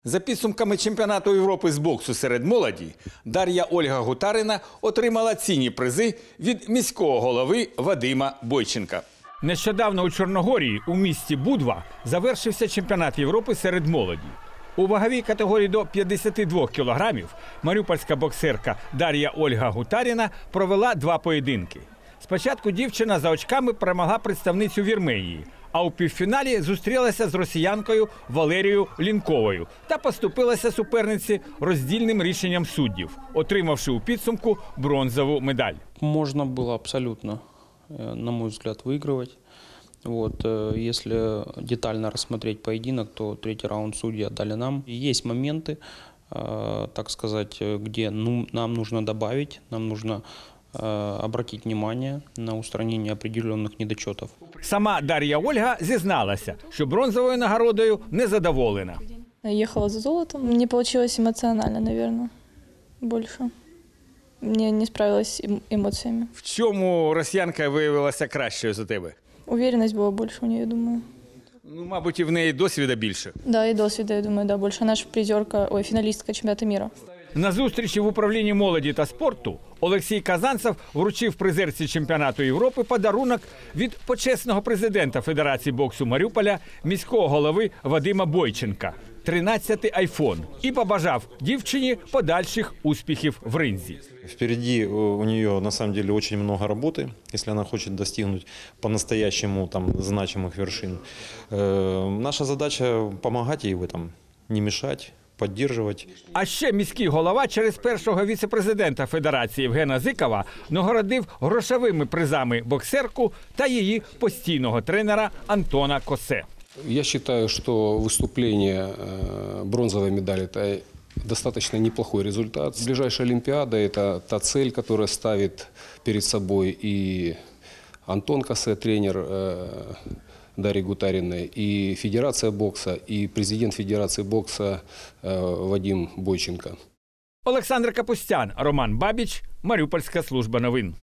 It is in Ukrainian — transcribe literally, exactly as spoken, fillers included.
За підсумками чемпіонату Європи з боксу серед молоді, Дар'я Ольга Гутарина отримала цінні призи від міського голови Вадима Бойченка. Нещодавно у Чорногорії, у місті Будва, завершився чемпіонат Європи серед молоді. У ваговій категорії до п'ятдесяти двох кілограмів маріупольська боксерка Дар'я Ольга Гутарина провела два поєдинки. Спочатку дівчина за очками перемогла представницю Вірменії, а у півфіналі зустрілася з росіянкою Валерією Лінковою та поступилася суперниці роздільним рішенням суддів, отримавши у підсумку бронзову медаль. Можно было абсолютно, на мой взгляд, выигрывать. Вот, если детально рассмотреть поединок, то третий раунд судьи отдали нам. И есть моменты, так сказать, где ну, нам нужно добавить, нам нужно обратить внимание на устранение определенных недочетов. Сама Дар'я Ольга зізналася, що бронзовою нагородою не задоволена. Ехала за золотом. Не получилось эмоционально, наверное, больше. Мне не справилась с эмоциями. В чому росіянка виявилася кращою за тебе? Уверенность была больше у нее, я думаю. Ну, мабуть, і в неї досвіда більше. Да, и досвіда, я думаю, да, больше. Она же призерка, ой, финалистка чемпионата мира. На зустрічі в управлінні молоді та спорту Олексій Казанцев вручив призерці чемпіонату Європи подарунок від почесного президента Федерації боксу Маріуполя, міського голови Вадима Бойченка – тринадцятий айфон. І побажав дівчині подальших успіхів в ринзі. Впереди у нее на самом деле очень много работы, если она хочет достигнуть по-настоящему там значимых вершин. Э, наша задача помогать ей в этом, не мешать, поддерживать. А ще міський голова через першого віце-президента Федерації Євгена Зикова нагородив грошовими призами боксерку та її постійного тренера Антона Косе. Я считаю, что выступление бронзовой медали – это достаточно неплохой результат. Ближайшая Олимпиада – это та цель, которая ставит перед собой и Антон Косе, тренер Дарьи Гутариной, и Федерация бокса, и президент Федерации бокса Вадим Бойченко. Олександр Капустян, Роман Бабіч, Маріупольська служба новин.